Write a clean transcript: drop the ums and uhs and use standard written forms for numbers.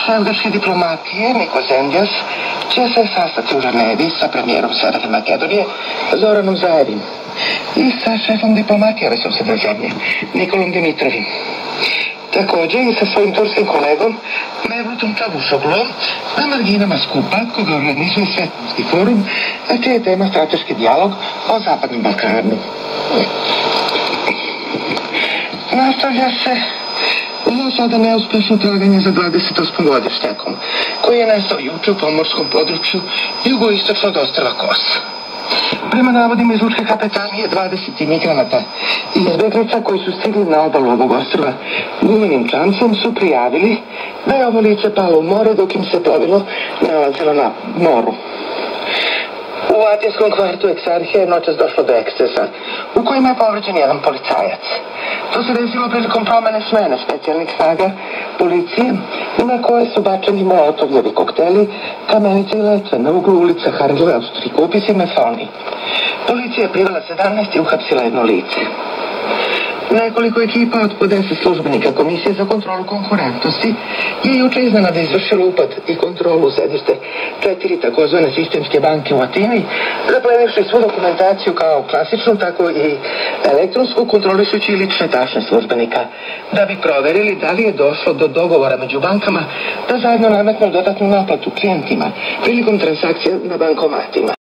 Šef grčke diplomatije Niko Zemljas će se sastati u Ženevi sa premijerom Severne Makedonije Zoranom Zaevim i sa šefom diplomatije ove susjedne zemlje Nikolom Dimitrovim. Također i sa svojim turskim kolegom Mevlutom Čavusogluom na marginama skupa koga organizuje Svetonski forum, a čija je tema strateški dijalog o Zapadnom Balkanu. Nastavlja se za sada neuspešno traganje za 28. godišnjakom, koji je nestao juče u pomorskom području jugoistočno od ostrva Kos. Prema navodima iz lučke kapetanije, 20 imigranata i izbjeglica koji su stigli na obalu ovog ostrva gumenim čamcem su prijavili da je ovo lice palo u more dok im se plovilo nalazilo na moru. U Atijskom kvartu Eksarhije je noćas došlo do ekscesa, u kojima je povređen jedan policajac. To se desilo prilikom promene smene specijalnih snaga policije, na koje su bačeni molotovljevi kokteli, kamenice i letve na uglu ulica Harlove, Austrikupis i Mefoni. Policija je privela 17 i uhapsila jedno lice. Nekoliko ekipa od po 10 službenika Komisije za kontrolu konkurentnosti je juče iznenada izvršilo upad i kontrolu u sedište 4 takozvane sistemske banke u Atini, zaplenivši svu dokumentaciju kao klasičnu, tako i elektronsku, kontrolišući lične tašne službenika, da bi proverili da li je došlo do dogovora među bankama da zajedno nametnu dodatnu naplatu klijentima prilikom transakcija na bankomatima.